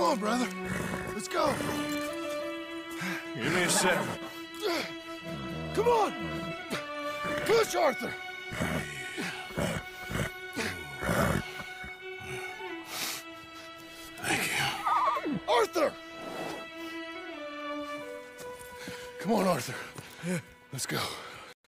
on, brother. Let's go. Give me a sec. Come on. Push, Arthur. Thank you. Arthur! Come on, Arthur. Let's go.